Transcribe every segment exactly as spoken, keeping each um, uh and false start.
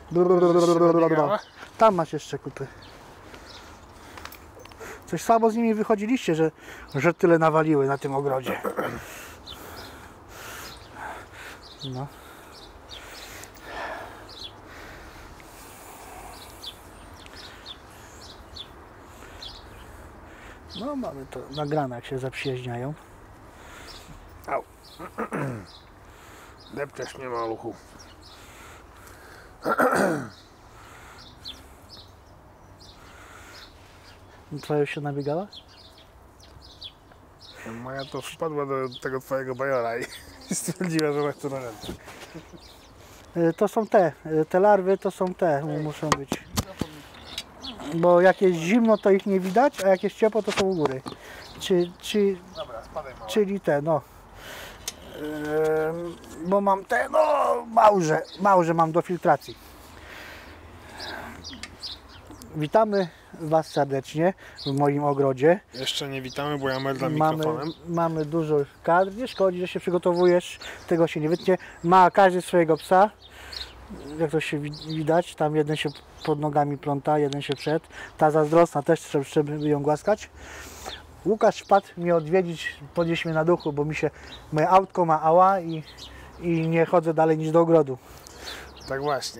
Tam masz jeszcze kupy. Coś słabo z nimi wychodziliście, że, że tyle nawaliły na tym ogrodzie. No. No mamy to nagrane, jak się zaprzyjaźniają. Au. Depczesz mnie, maluchu. Twoja już się nabiegała? Moja to wpadła do tego twojego bajora i stwierdziła, że ma chce na ręce. To są te, te larwy to są te, muszą być. Bo jak jest zimno, to ich nie widać, a jak jest ciepło, to są u góry. Czy, czy, Dobra, spadaj mała. czyli te, no. Yy, bo mam te, no, małże, małże mam do filtracji. Witamy Was serdecznie w moim ogrodzie. Jeszcze nie witamy, bo ja merdam Mamy, mikrofonem. mamy dużo kadr, nie szkodzi, że się przygotowujesz, tego się nie wytnie. Ma każdy swojego psa, jak to się widać, tam jeden się pod nogami pląta, jeden się przed. Ta zazdrosna też trzeba, trzeba ją głaskać. Łukasz wpadł mnie odwiedzić, podnieść mnie na duchu, bo mi się moje autko ma ała i, i nie chodzę dalej niż do ogrodu. Tak właśnie.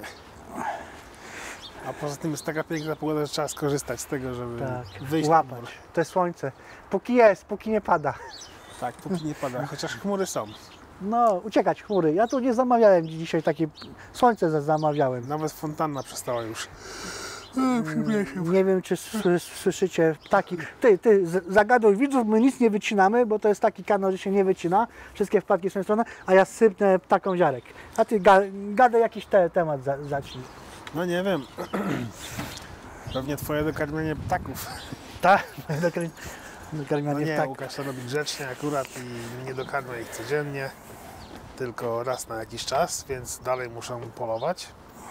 A poza tym jest taka piękna pogoda, że trzeba skorzystać z tego, żeby Tak, wyjść na dwór. łapać. To jest słońce. Póki jest, póki nie pada. Tak, póki nie pada, chociaż chmury są. No, uciekać chmury. Ja tu nie zamawiałem dzisiaj takie słońce za- zamawiałem. Nawet fontanna przestała już. Nie wiem, czy s- słyszycie ptaki. Ty, ty, z- zagaduj widzów, my nic nie wycinamy, bo to jest taki kanał, że się nie wycina. Wszystkie wpadki są strony, a ja sypnę ptakom ziarek. A ty ga, gadaj jakiś te, temat za, zacznij. No nie wiem. Pewnie twoje dokarmienie ptaków. Tak? No Dokarmianie nie, ptaków. Łukasz to robi grzecznie akurat i nie dokarmia ich codziennie, tylko raz na jakiś czas, więc dalej muszą polować.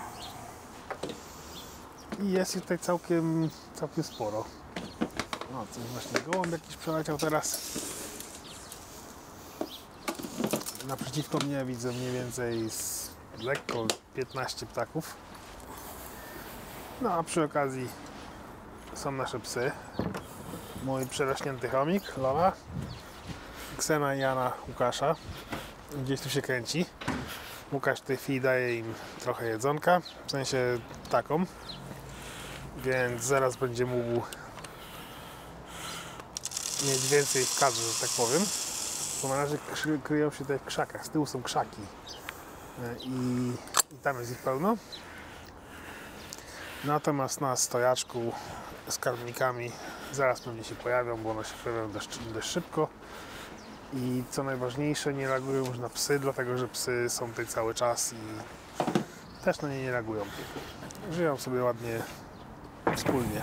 I jest ich tutaj całkiem, całkiem sporo. No, coś właśnie gołąb jakiś przeleciał teraz. Naprzeciwko mnie widzę mniej więcej z lekko piętnaście ptaków. No a przy okazji są nasze psy. Mój przerośnięty chomik, Lola, Ksena i Jana Łukasza. Gdzieś tu się kręci. Łukasz w tej chwili daje im trochę jedzonka, w sensie taką. Więc zaraz będzie mógł mieć więcej w kadrze, że tak powiem. Bo na razie krzy- kryją się tutaj w krzakach. Z tyłu są krzaki. I, i tam jest ich pełno. Natomiast na stojaczku z karmnikami zaraz pewnie się pojawią, bo one się pojawiają dość, dość szybko. I co najważniejsze, nie reagują już na psy, dlatego że psy są tutaj cały czas i też na nie nie reagują. Żyją sobie ładnie wspólnie.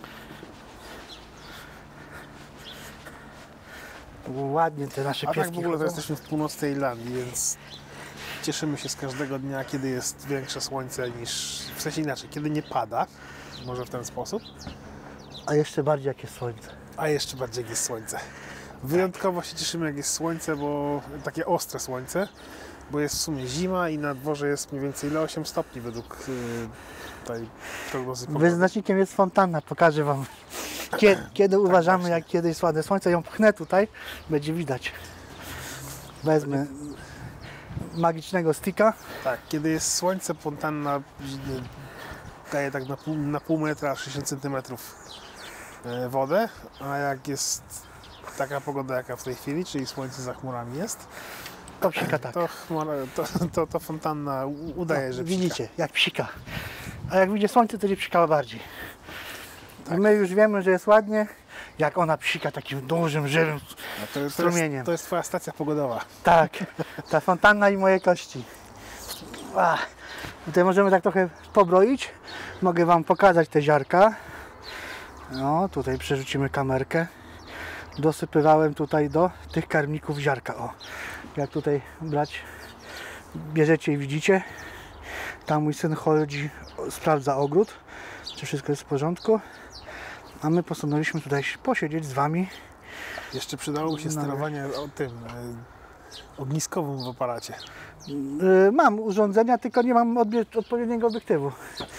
Ładnie te nasze A pieski tak w ogóle to chodzą. jesteśmy w północnej Irlandii, więc cieszymy się z każdego dnia, kiedy jest większe słońce niż... W sensie inaczej, kiedy nie pada, może w ten sposób, A jeszcze bardziej jak jest słońce. a jeszcze bardziej jak jest słońce. Wyjątkowo się cieszymy, jak jest słońce, bo takie ostre słońce, bo jest w sumie zima i na dworze jest mniej więcej ile osiem stopni według yy, tej prognozy pogody. Wyznacznikiem jest fontanna, pokażę Wam. Kiedy, kiedy uważamy, właśnie. jak kiedy jest ładne słońce, ją pchnę tutaj, będzie widać. Wezmę magicznego sticka. Tak, kiedy jest słońce, fontanna yy, daje tak na pół, na pół metra, sześćdziesiąt centymetrów yy, wodę, a jak jest taka pogoda, jaka w tej chwili, czyli słońce za chmurami jest, To psika tak. to, chmura, to, to, to fontanna u- udaje, że psika. Widzicie, jak psika. A jak wyjdzie słońce, to będzie psikała bardziej. Tak. My już wiemy, że jest ładnie, jak ona psika takim dużym, żywym No to, to, strumieniem. jest, to jest twoja stacja pogodowa. Tak, ta fontanna i moje kości. Ach, tutaj możemy tak trochę pobroić. Mogę Wam pokazać te ziarka. No, tutaj przerzucimy kamerkę. Dosypywałem tutaj do tych karmników ziarka. O, jak tutaj brać, bierzecie i widzicie. Tam mój syn chodzi, sprawdza ogród, czy wszystko jest w porządku. A my postanowiliśmy tutaj posiedzieć z Wami. Jeszcze przydałoby się No. sterowanie o tym, ogniskową w aparacie. Yy, mam urządzenia, tylko nie mam odbie- odpowiedniego obiektywu.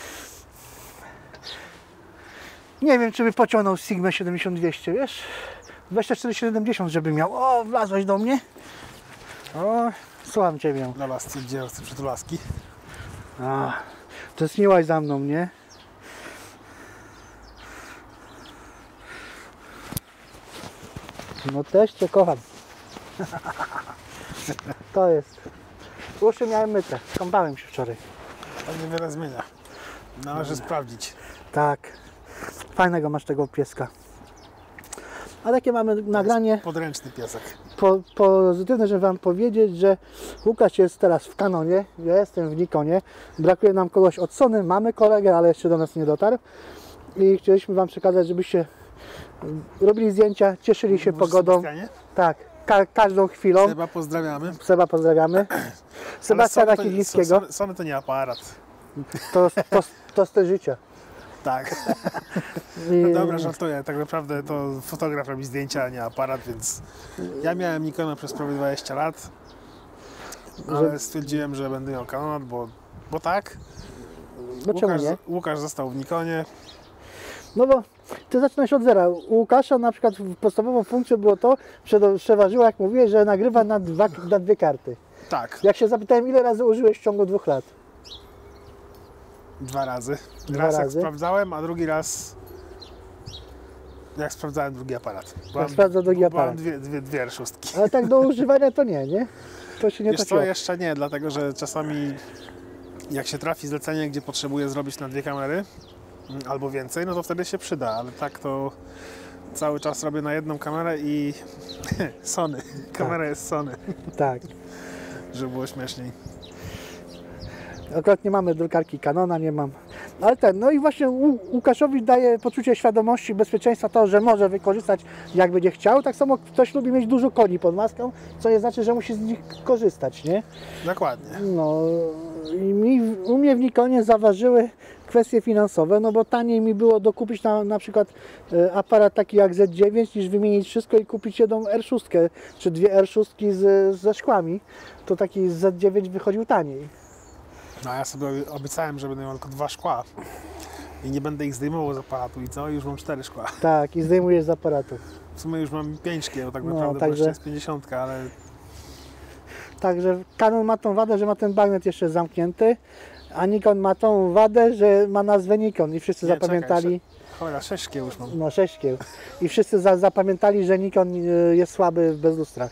Nie wiem, czy by pociągnął Sigma siedemdziesiąt dwieście, wiesz? dwadzieścia cztery siedemdziesiąt, żeby miał. O, wlazłeś do mnie. O, słucham Ciebie. Dobra, stwierdziłem, że chcę przytulaski. A, tęskniłaś za mną, nie? No też Cię kocham. To jest. Uszy miałem myte. Kąpałem się wczoraj. To niewiele zmienia. Należy sprawdzić. Tak. Fajnego masz tego pieska. A takie mamy nagranie Podręczny piesek. po, pozytywne, żeby Wam powiedzieć, że Łukasz jest teraz w Canonie, ja jestem w Nikonie. Brakuje nam kogoś od Sony, mamy kolegę, ale jeszcze do nas nie dotarł. I chcieliśmy Wam przekazać, żebyście robili zdjęcia, cieszyli się Może pogodą. Sebastianie? Tak, ka każdą chwilą. Seba, pozdrawiamy. Seba pozdrawiamy. Sebastiana Ale Kilińskiego. Sony, Sony to nie aparat. To, to, to styl życia. Tak. I, No dobra, żartuję. Tak naprawdę to fotograf robi zdjęcia, a nie aparat, więc ja miałem Nikona przez prawie dwadzieścia lat, ale stwierdziłem, że będę miał Canon, bo, bo tak. no czemu Łukasz, nie? Łukasz został w Nikonie. No bo ty zaczynasz od zera. U Łukasza na przykład podstawową funkcją było to, że przeważyło, jak mówiłeś, że nagrywa na, dwa, na dwie karty. Tak, Jak się zapytałem, ile razy użyłeś w ciągu dwóch lat? dwa razy. Dwa Raz jak razy. sprawdzałem, a drugi raz jak sprawdzałem drugi aparat. Byłem, sprawdzał drugi byłem aparat. Dwie, dwie, dwie R szóstki. Ale tak do używania to nie, nie? To się nie Wiesz co, trafiło. jeszcze nie, dlatego że czasami jak się trafi zlecenie, gdzie potrzebuję zrobić na dwie kamery mm, albo więcej, no to wtedy się przyda, ale tak to cały czas robię na jedną kamerę i Sony. Kamera jest Sony, Tak. żeby było śmieszniej. Akurat nie mamy drukarki Canona, nie mam. Ale ten, no i właśnie Łu- Łukaszowi daje poczucie świadomości, bezpieczeństwa to, że może wykorzystać jak będzie chciał. Tak samo ktoś lubi mieć dużo koni pod maską, co nie znaczy, że musi z nich korzystać, nie? Dokładnie. No i mi, u mnie w Nikonie zaważyły kwestie finansowe, no bo taniej mi było dokupić na, na przykład e, aparat taki jak Z dziewięć, niż wymienić wszystko i kupić jedną R szósť, czy dwie R szósť z, ze szkłami. To taki Z dziewięć wychodził taniej. No a ja sobie obiecałem, że będę miał tylko dwa szkła i nie będę ich zdejmował z aparatu i co? Już mam cztery szkła. Tak, i zdejmujesz z aparatu. W sumie już mam pięć szkieł, tak No, naprawdę, także- bo jeszcze jest pięćdziesiątka, ale Także Canon ma tą wadę, że ma ten bagnet jeszcze zamknięty, a Nikon ma tą wadę, że ma nazwę Nikon i wszyscy Nie, zapamiętali, cholera, sześć szkieł już mam. no sześć szkieł, i wszyscy za, zapamiętali, że Nikon y, jest słaby w bezlustrach.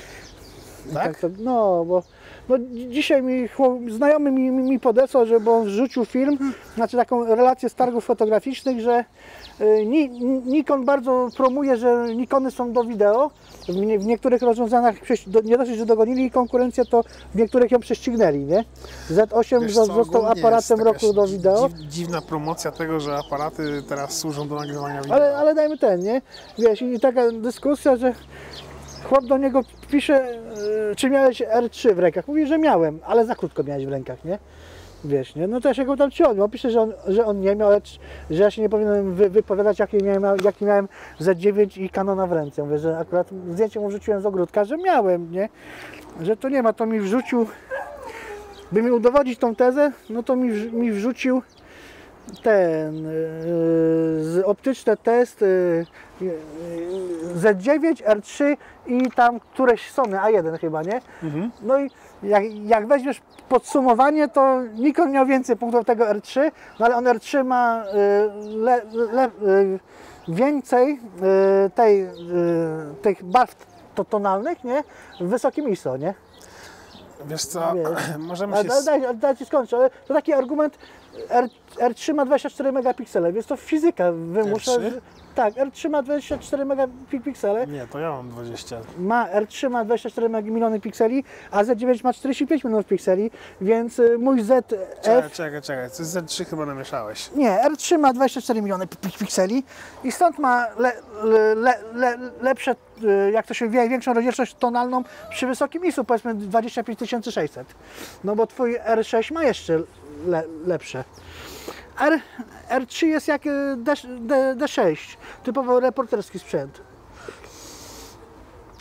I Tak? to, no, bo no, dzi- dzisiaj mi chłop- znajomy mi, mi, mi podesłał, że bo on wrzucił film, znaczy taką relację z targów fotograficznych, że y, Ni, Nikon bardzo promuje, że Nikony są do wideo. W, nie, w niektórych rozwiązaniach prześ- do, nie dosyć, że dogonili konkurencję, to w niektórych ją prześcignęli, nie? Z osiem Wiesz zo- co, został ogólnie aparatem jest roku taka do wideo. Dziw, dziwna promocja tego, że aparaty teraz służą do nagrywania wideo. Ale, ale dajmy ten, nie? Wiesz, i taka dyskusja, że chłop do niego pisze, y, czy miałeś R trzy w rękach. Mówi, że miałem, ale za krótko miałeś w rękach, nie? Wiesz, nie? No to ja się go tam ciągnął. On pisze, że on, że on nie miał, lecz, że ja się nie powinienem wy, wypowiadać, jaki miałem, jaki miałem Z dziewięć i Canona w ręce. Mówię, że akurat zdjęcie mu wrzuciłem z ogródka, że miałem, nie? Że to nie ma, to mi wrzucił, by mi udowodnić tą tezę, no to mi, wrz- mi wrzucił ten yy, z optyczny test yy, yy, Z dziewięć, R trzy i tam któreś Sony A jeden chyba, nie? Mhm. No i jak, jak weźmiesz podsumowanie, to Nikon miał więcej punktów tego R trzy, no ale on R trzy ma yy, le, le, yy, więcej yy, tej, yy, tych barw to, tonalnych, nie? W wysokim I S O, nie? Wiesz co, Wiesz. możemy Ale się... daj, daj, daj ci skończę, ale to taki argument, R, R trzy ma dwadzieścia cztery megapiksele, więc to fizyka wymusza, R trzy? że, tak, R trzy ma dwadzieścia cztery megapiksele, Nie, to ja mam dwadzieścia. ma R trzy ma dwadzieścia cztery miliony pikseli, a Z dziewięć ma czterdzieści pięć milionów pikseli, więc y, mój Z Czekaj, F, czekaj, czekaj, coś Z trzy chyba namieszałeś. nie, R trzy ma dwadzieścia cztery miliony pi- pi- pikseli i stąd ma le, le, le, le, lepsze, y, jak to się wie, większą rozdzielczość tonalną przy wysokim I S O, powiedzmy dwadzieścia pięć tysięcy sześćset, no bo twój R sześć ma jeszcze le, lepsze. R, R trzy jest jak y, D, D, D6, typowo reporterski sprzęt.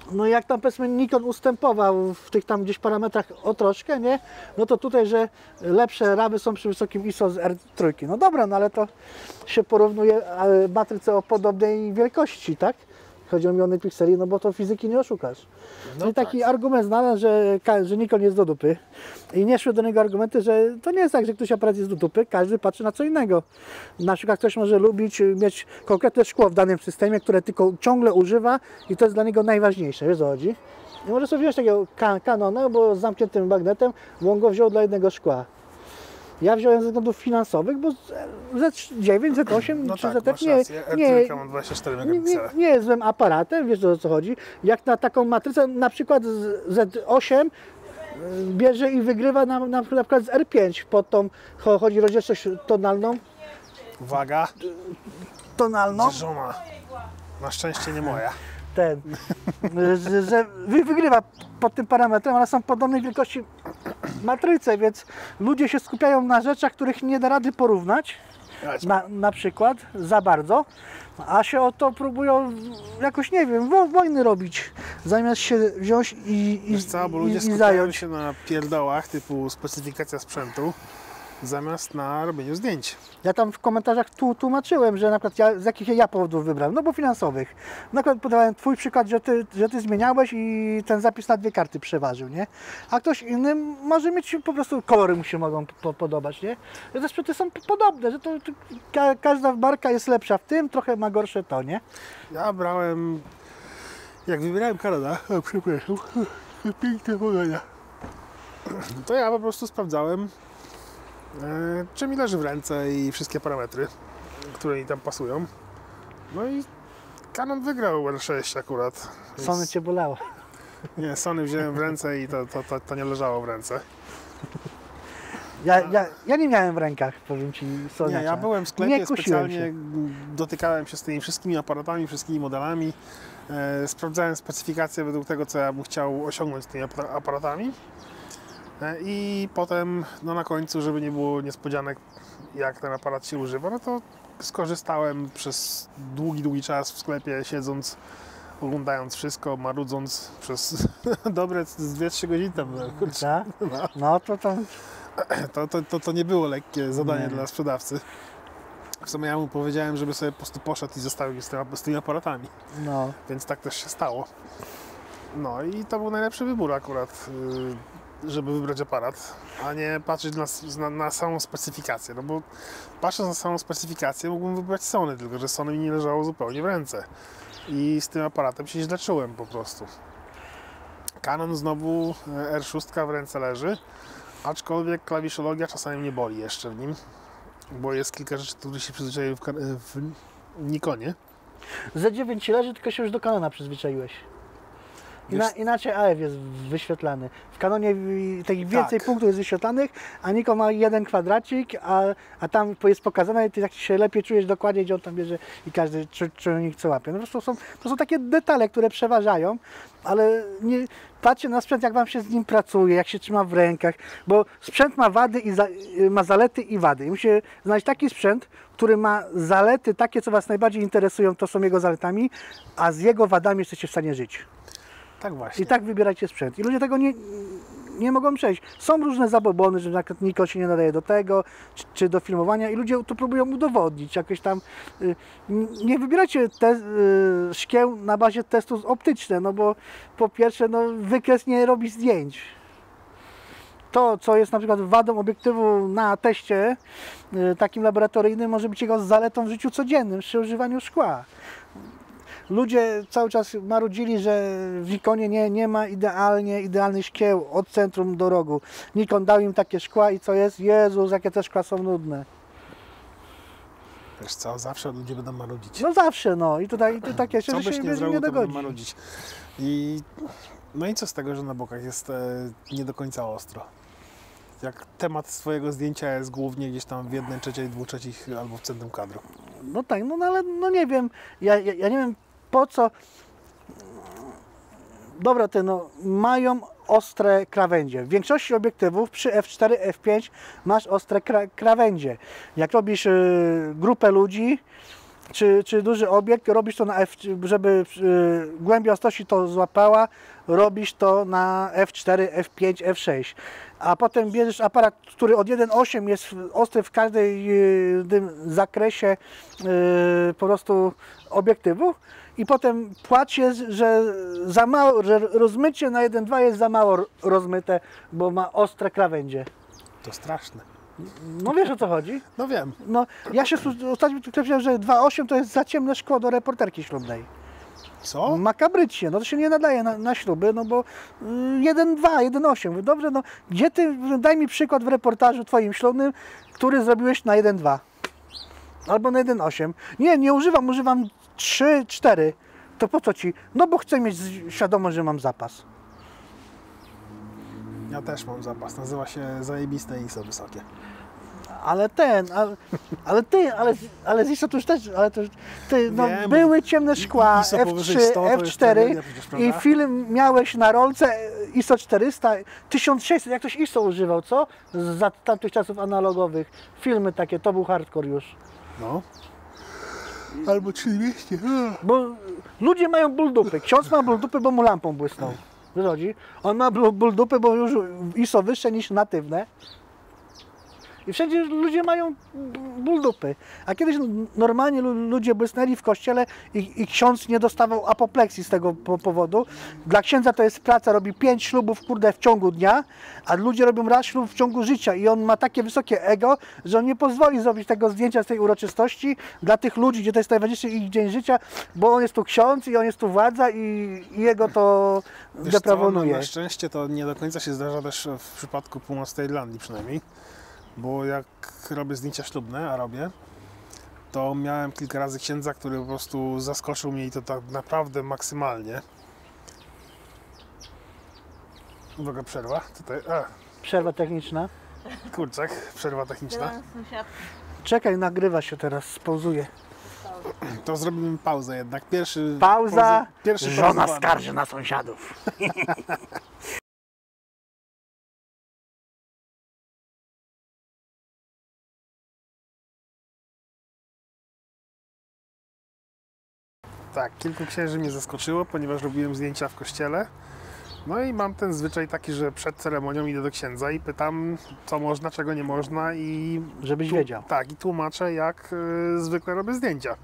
no jak tam powiedzmy Nikon ustępował w tych tam gdzieś parametrach o troszkę, nie? No to tutaj, że lepsze rawy są przy wysokim I S O z R trzy. No dobra, no ale to się porównuje matryce o podobnej wielkości, tak? Chodzi o miliony pikseli, no bo to fizyki nie oszukasz. No, no i taki tak. argument znalazł, że, że Nikon jest do dupy. I nie szły do niego argumenty, że to nie jest tak, że ktoś aparat jest do dupy, każdy patrzy na co innego. Na przykład ktoś może lubić mieć konkretne szkło w danym systemie, które tylko ciągle używa i to jest dla niego najważniejsze, wiesz o co chodzi? I może sobie wziąć takiego Canona, bo z zamkniętym magnetem, bo on go wziął dla jednego szkła. Ja wziąłem ze względów finansowych, bo Z dziewięć, Z osiem no czy tak, Z F nie, nie, mam dwadzieścia cztery nie, nie, nie jest złym aparatem, wiesz o co chodzi. Jak na taką matrycę, na przykład Z osiem bierze i wygrywa na, na, na przykład z R pięć pod tą, chodzi rozdzielczość tonalną. Uwaga, tonalną. Żona. Na szczęście nie moja. Ten, że, że wygrywa pod tym parametrem, ale są podobnej wielkości matryce, więc ludzie się skupiają na rzeczach, których nie da rady porównać, na, na przykład za bardzo, a się o to próbują jakoś, nie wiem, wo, wojny robić, zamiast się wziąć i, i, Wiesz co, bo ludzie i, i skupiają zająć. się na pierdołach typu specyfikacja sprzętu, zamiast na robieniu zdjęć. Ja tam w komentarzach tu, tłumaczyłem, że na przykład ja, z jakich ja powodów wybrałem, no bo finansowych. Na przykład podawałem twój przykład, że ty, że ty zmieniałeś i ten zapis na dwie karty przeważył, nie? A ktoś inny może mieć po prostu, kolory mu się mogą po, podobać, nie? Że te sprzęty są podobne, że to, to ka, każda marka jest lepsza w tym, trochę ma gorsze to, nie? Ja brałem, jak wybierałem Canona, o przepraszam, piękna pogoda, to ja po prostu sprawdzałem, E, czy mi leży w ręce i wszystkie parametry, które mi tam pasują. No i Canon wygrał R sześć akurat. Więc... Sony cię bolało. Nie, Sony wziąłem w ręce i to, to, to, to nie leżało w ręce. Ja, ja, ja nie miałem w rękach, powiem Ci, Sony. Nie, ja byłem w sklepie, nie specjalnie się. dotykałem się z tymi wszystkimi aparatami, wszystkimi modelami. E, sprawdzałem specyfikację według tego, co ja bym chciał osiągnąć z tymi aparatami. I potem, no na końcu, żeby nie było niespodzianek, jak ten aparat się używa, no to skorzystałem przez długi, długi czas w sklepie, siedząc, oglądając wszystko, marudząc przez dobre dwie trzy godziny tam. No, no to, to... To, to, to, to nie było lekkie zadanie nie. dla sprzedawcy. W sumie ja mu powiedziałem, żeby sobie po prostu poszedł i zostawił z, z tymi aparatami. No. Więc tak też się stało. No i to był najlepszy wybór akurat, żeby wybrać aparat, a nie patrzeć na, na, na samą specyfikację, no bo patrząc na samą specyfikację mógłbym wybrać Sony, tylko że Sony mi nie leżało zupełnie w ręce i z tym aparatem się źle czułem po prostu. Canon znowu R sześć w ręce leży, aczkolwiek klawiszologia czasami mnie boli jeszcze w nim, bo jest kilka rzeczy, które się przyzwyczaiły w, w Nikonie. Z dziewięć leży, tylko się już do Canona przyzwyczaiłeś. Ina, inaczej A F jest wyświetlany. W Canonie tych więcej tak. punktów jest wyświetlanych, a Nikon ma jeden kwadracik, a, a tam jest pokazane i ty tak się lepiej czujesz dokładnie, gdzie on tam bierze i każdy czujnik co łapie. No po prostu są, to są takie detale, które przeważają, ale nie, patrzcie na sprzęt, jak wam się z nim pracuje, jak się trzyma w rękach, bo sprzęt ma wady i za, ma zalety i wady. I musicie znaleźć taki sprzęt, który ma zalety takie, co was najbardziej interesują, to są jego zaletami, a z jego wadami jesteście w stanie żyć. Tak właśnie. I tak wybierajcie sprzęt. I ludzie tego nie, nie mogą przejść. Są różne zabobony, że na przykład Nikon się nie nadaje do tego, czy, czy do filmowania i ludzie to próbują udowodnić. Jakoś tam y, nie wybierajcie te, y, szkieł na bazie testów optycznych, no bo po pierwsze no, wykres nie robi zdjęć. To, co jest na przykład wadą obiektywu na teście y, takim laboratoryjnym, może być jego zaletą w życiu codziennym przy używaniu szkła. Ludzie cały czas marudzili, że w Nikonie nie, nie ma idealnie, idealnych szkieł od centrum do rogu. Nikon dał im takie szkła i co jest? Jezus, jakie te szkła są nudne. Wiesz co, zawsze ludzie będą marudzić. No zawsze, no. I tutaj to takie się, co że byś się nie nie, zrobił, nie to dogodzi. będą marudzić. I, no i co z tego, że na bokach jest e, nie do końca ostro? Jak temat swojego zdjęcia jest głównie gdzieś tam w jednej trzeciej, dwóch trzecich albo w centrum kadru. No tak, no, no ale no nie wiem, ja, ja, ja nie wiem po co. Dobra, te no, mają ostre krawędzie. W większości obiektywów przy F cztery, F pięć masz ostre kra krawędzie. Jak robisz y, grupę ludzi czy, czy duży obiekt, robisz to na F, żeby y, głębia ostrości to złapała, robisz to na F cztery, F pięć, F sześć. A potem bierzesz aparat, który od jeden przecinek osiem jest ostry w każdej y, tym zakresie y, po prostu obiektywu i potem płacie, że za mało, że rozmycie na jeden przecinek dwa jest za mało rozmyte, bo ma ostre krawędzie. To straszne. No wiesz, o co chodzi? No wiem. No, ja się ostatnio twierdziłem, że dwa przecinek osiem to jest za ciemne szkło do reporterki ślubnej. Co? Makabrycznie, no to się nie nadaje na, na śluby, no bo jeden przecinek dwa, jeden przecinek osiem. Mówię, dobrze, no gdzie ty, daj mi przykład w reportażu twoim ślubnym, który zrobiłeś na jeden przecinek dwa albo na jeden przecinek osiem. Nie, nie używam, używam trzy, cztery. To po co ci? No bo chcę mieć świadomość, że mam zapas. Ja też mam zapas, nazywa się zajebiste I S O wysokie. Ale ten, ale, ale ty, ale, ale z I S O to już też, ale to, ty, no, Wiem, były ciemne szkła I S O F powyżej trzy, sto to F jest cztery tragedia przecież, prawda? i film miałeś na rolce I S O czterysta, tysiąc sześćset, jak ktoś I S O używał, co? Za tamtych czasów analogowych. Filmy takie, to był hardcore już. No. Albo trzy dwieście. Bo ludzie mają ból dupy. Ksiądz ma ból dupy, bo mu lampą błysnął. Wychodzi? On ma ból ból dupy, bo już I S O wyższe niż natywne. I wszędzie ludzie mają ból dupy. A kiedyś normalnie ludzie błysnęli w kościele i, i ksiądz nie dostawał apopleksji z tego po powodu. Dla księdza to jest praca, robi pięć ślubów, kurde, w ciągu dnia, a ludzie robią raz ślub w ciągu życia i on ma takie wysokie ego, że on nie pozwoli zrobić tego zdjęcia z tej uroczystości dla tych ludzi, gdzie to jest najważniejszy ich dzień życia, bo on jest tu ksiądz i on jest tu władza i, i jego to Wiesz deprawonuje. co, no, na szczęście to nie do końca się zdarza też w przypadku Północnej Irlandii przynajmniej. Bo jak robię zdjęcia ślubne, a robię, to miałem kilka razy księdza, który po prostu zaskoczył mnie i to tak naprawdę maksymalnie. Uwaga, przerwa. Tutaj, a, Przerwa techniczna. kurczak, przerwa techniczna. Czekaj, nagrywa się teraz, spauzuje. To zrobimy pauzę jednak. Pierwszy Pauza. Pozy, pierwszy Żona pauzowany. skarży na sąsiadów. Tak, kilku księży mnie zaskoczyło, ponieważ robiłem zdjęcia w kościele. No i mam ten zwyczaj taki, że przed ceremonią idę do księdza i pytam, co można, czego nie można i... Żebyś tu- wiedział. Tak, i tłumaczę, jak y, zwykle robię zdjęcia.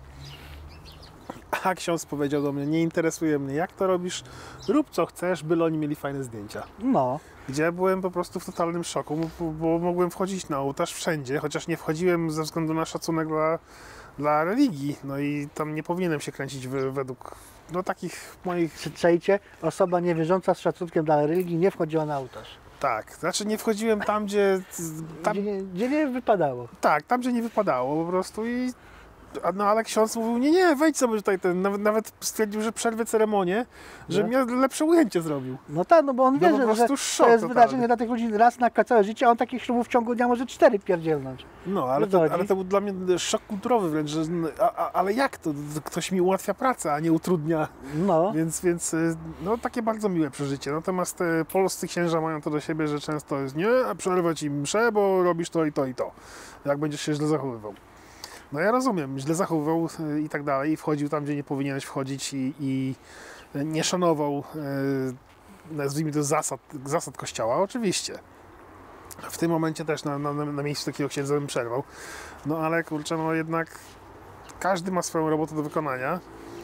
A ksiądz powiedział do mnie, nie interesuje mnie, jak to robisz, rób co chcesz, byle oni mieli fajne zdjęcia. No, Gdzie byłem po prostu w totalnym szoku, bo, bo mogłem wchodzić na ołtarz wszędzie, chociaż nie wchodziłem ze względu na szacunek dla, dla religii. No i tam nie powinienem się kręcić we- według no, takich moich... krzyczejcie, osoba niewierząca z szacunkiem dla religii nie wchodziła na ołtarz. Tak, znaczy nie wchodziłem tam, gdzie... Tam, Gdzie, nie, gdzie nie wypadało. tak, tam, gdzie nie wypadało po prostu i... a No ale ksiądz mówił, nie, nie, wejdź sobie tutaj ten, nawet, nawet stwierdził, że przerwie ceremonię, że No. mnie lepsze ujęcie zrobił. No tak, no bo on No wie, po że, prostu że szok to jest totalny. wydarzenie dla tych ludzi raz na całe życie, a on takich ślubów w ciągu dnia może cztery pierdzielnąć. No, ale co to, chodzi? ale to był dla mnie szok kulturowy wręcz, że a, a, ale jak to? Ktoś mi ułatwia pracę, a nie utrudnia, No, więc, więc y, no takie bardzo miłe przeżycie. Natomiast y, polscy księża mają to do siebie, że często jest nie, a przerwę ci mszę, bo robisz to i to i to, jak będziesz się źle zachowywał. No ja rozumiem, źle zachowywał y, i tak dalej, i wchodził tam, gdzie nie powinieneś wchodzić i, i nie szanował, y, nazwijmy to, zasad, zasad kościoła, oczywiście. W tym momencie też na, na, na miejscu takiego księdza bym przerwał. No ale kurczę, no jednak każdy ma swoją robotę do wykonania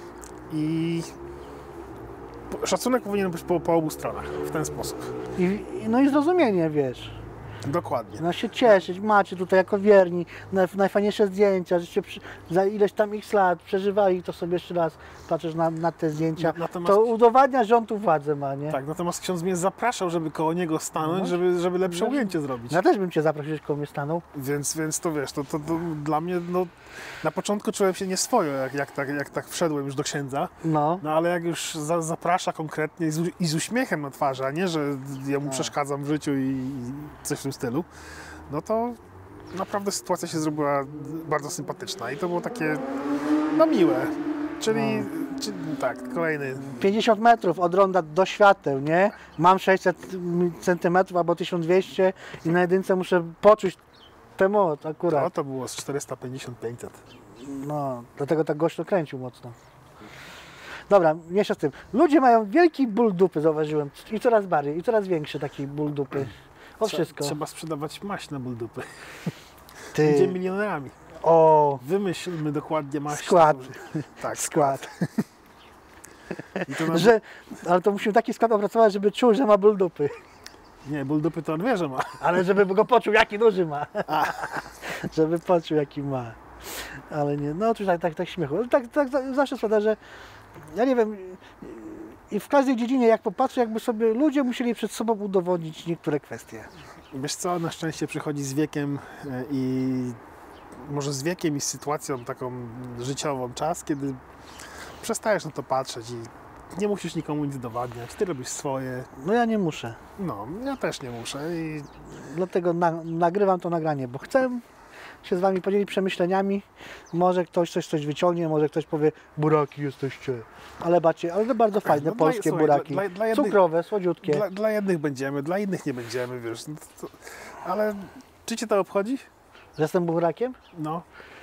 i szacunek powinien być po, po obu stronach, w ten sposób. i, i- no i zrozumienie, wiesz. Dokładnie. No się cieszyć, macie tutaj jako wierni naj, najfajniejsze zdjęcia, żeście przy, za ileś tam x lat przeżywali to sobie jeszcze raz, patrzysz na, na te zdjęcia, Na- natomiast- to udowadnia, że on tu władzę ma, nie? Tak, natomiast ksiądz mnie zapraszał, żeby koło niego stanąć, No. żeby, żeby lepsze No. ujęcie zrobić. Ja też bym cię zaprosił, żebyś koło mnie stanął. Więc, więc to wiesz, to, to, to dla mnie, no na początku czułem się nieswojo, jak, jak, tak, jak tak wszedłem już do księdza. No, No ale jak już za, zaprasza konkretnie i z, i z uśmiechem na twarzy, a nie, że ja mu No. przeszkadzam w życiu i, i coś w tym stylu, no to naprawdę sytuacja się zrobiła bardzo sympatyczna i to było takie, no miłe. Czyli, czy, tak, kolejny. pięćdziesiąt metrów od ronda do świateł, nie? Mam sześćset centymetrów albo tysiąc dwieście i na jedynce muszę poczuć tę moc To, akurat. to było z czterysta pięćdziesiąt pięćset. No, dlatego tak głośno kręcił mocno. Dobra, mniejsza z tym. Ludzie mają wielki ból dupy, zauważyłem. I coraz bardziej, i coraz większy taki ból dupy. O Trze- wszystko. Trzeba sprzedawać maść na ból dupy. Ty. Będziemy milionerami. O, Wymyślmy dokładnie maść. skład. Tak, Skład. I to na... Że, ale to musimy taki skład opracować, żeby czuł, że ma ból dupy. Nie, ból dupy to on wie, że ma. Ale żeby go poczuł, jaki duży ma. Żeby poczuł, jaki ma. Ale nie, no to tak, tak, tak śmiechu. Tak, tak zawsze sprawdza, że ja nie wiem, i w każdej dziedzinie jak popatrzę, jakby sobie ludzie musieli przed sobą udowodnić niektóre kwestie. Wiesz co, na szczęście przychodzi z wiekiem e, i może z wiekiem i z sytuacją taką życiową czas, kiedy przestajesz na to patrzeć i nie musisz nikomu nic udowadniać, ty robisz swoje. No ja nie muszę. No, ja też nie muszę i Dlatego na, nagrywam to nagranie, bo chcę się z Wami podzielić przemyśleniami. Może ktoś coś, coś wyciągnie, może ktoś powie, buraki jesteście. Ale bacie, ale to bardzo fajne, No dla- polskie słuchaj, buraki. dla- dla jednych- Cukrowe, słodziutkie. dla, dla jednych będziemy, dla innych nie będziemy, wiesz. No to, ale czy cię to obchodzi? Że jestem burakiem? No,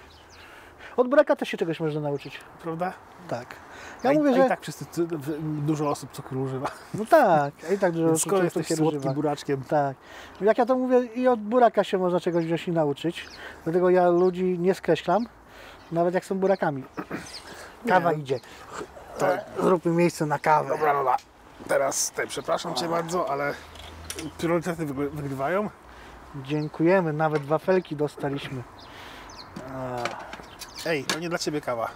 Od buraka też się czegoś można nauczyć. prawda? Tak. Ja a, i- mówię, a że... i tak wszyscy, c- w- dużo osób cukru używa. No tak, a i tak dużo Więc skoro cukru jesteś się słodkim używa. buraczkiem, Tak. Jak ja to mówię, i od buraka się można czegoś wziąć i nauczyć. Dlatego ja ludzi nie skreślam, nawet jak są burakami. Kawa Nie. idzie. to Zróbmy miejsce na kawę. dobra, dobra. Teraz tutaj przepraszam cię bardzo, ale priorytety wygry- wygrywają. Dziękujemy, nawet wafelki dostaliśmy. A, Ej, to nie dla ciebie kawa.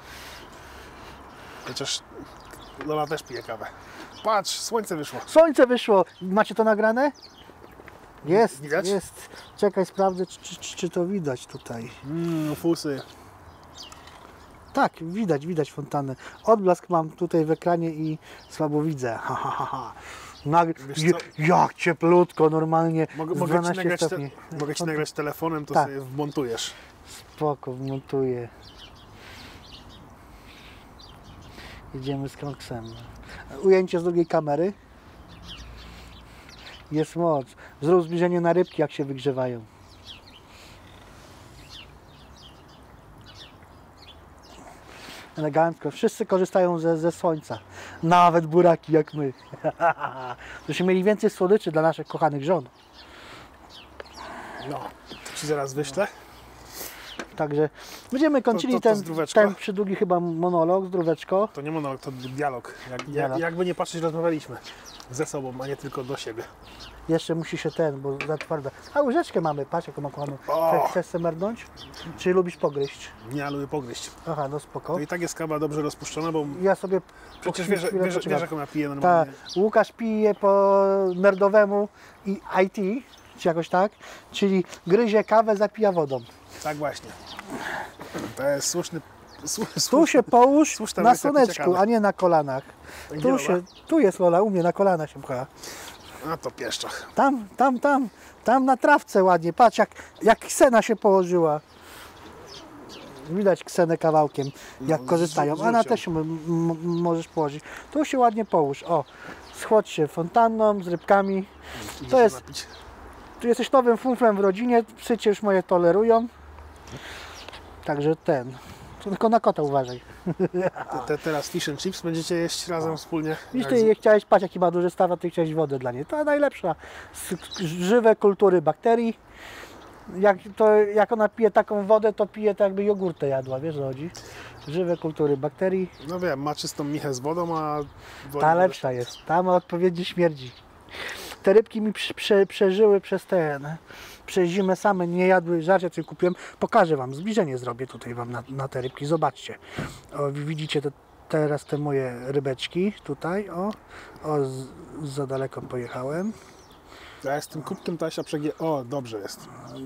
Chociaż Lola też pije kawę. Patrz, słońce wyszło. Słońce wyszło. Macie to nagrane? Jest, Widać? jest. Czekaj, sprawdzę, czy, czy, czy, czy to widać tutaj. Mmm, fusy. Tak, widać, widać fontannę. Odblask mam tutaj w ekranie i słabo widzę. Ha, ha, ha, ha. Nag... Wiesz Je, co? jak cieplutko, normalnie Mogę, z mogę, ci dwanaście nagrać te, stopni. mogę ci nagrać telefonem, to Tak. sobie wmontujesz. Spoko, wmontuję. Jedziemy z koksem. Ujęcie z drugiej kamery. Jest moc. Zrób zbliżenie na rybki, jak się wygrzewają. Elegancko. Wszyscy korzystają ze, ze słońca. Nawet buraki jak my. Żebyśmy mieli więcej słodyczy dla naszych kochanych żon. No, to ci zaraz wyślę. Także będziemy kończyli to- to ten, zdróweczko. ten przydługi chyba monolog, zdróweczko. To nie monolog, to dialog. Jak, jak, Dialog. jakby nie patrzeć, rozmawialiśmy ze sobą, a nie tylko do siebie. Jeszcze musi się ten, bo za twarda. A łyżeczkę mamy, patrz jaką ma kochaną. O! Chcesz se merdnąć? Czy lubisz pogryźć? Nie, ale lubię pogryźć. Aha, no spoko. To i tak jest kawa dobrze rozpuszczona, bo Ja sobie przecież po wiesz, chwilę wiesz, poczekam. wiesz jaką ja piję Tak, normalnie. Łukasz pije po nerdowemu i I T, czy jakoś tak, czyli gryzie kawę, zapija wodą. Tak właśnie. To jest słuszny... słu- Tu słuszny- się połóż słuszna na wersja picia słoneczku, kawy. a nie na kolanach. Gdzie Tu, Lola? się, tu jest Lola, u mnie na kolana się pcha. A to pieszczach. Tam, tam, tam, tam na trawce ładnie. Patrz jak, jak ksena się położyła. Widać ksenę kawałkiem, jak No, korzystają. zrzuć Ana ją. też m- m- możesz położyć. Tu się ładnie połóż. O, schodź się fontanną z rybkami. Idzie To się jest- napić. Tu jesteś nowym funflem w rodzinie. Psy cię już moje tolerują. Także ten. To tylko na kota uważaj. Te, te, teraz fish and chips będziecie jeść razem wspólnie. Widzisz, Jak ty je chciałeś, patrz jaki ma duży staw, a ty chciałeś wodę dla niej. To najlepsza. Z- Żywe kultury bakterii. Jak, to, jak ona pije taką wodę, to pije tak jakby jogurtę jadła, wiesz o co chodzi? Żywe kultury bakterii. No wiem, ma czystą michę z wodą, a... wodę- Ta lepsza jest, ta ma odpowiedzi śmierdzi. Te rybki mi prze, prze, przeżyły przez ten, przez zimę same, nie jadły żarcia, co kupiłem. Pokażę Wam, zbliżenie zrobię tutaj Wam na, na te rybki, zobaczcie. O, widzicie te, teraz te moje rybeczki tutaj, o, o z, za daleko pojechałem. Ja z tym kubkiem Tasia przegięła. O, dobrze jest.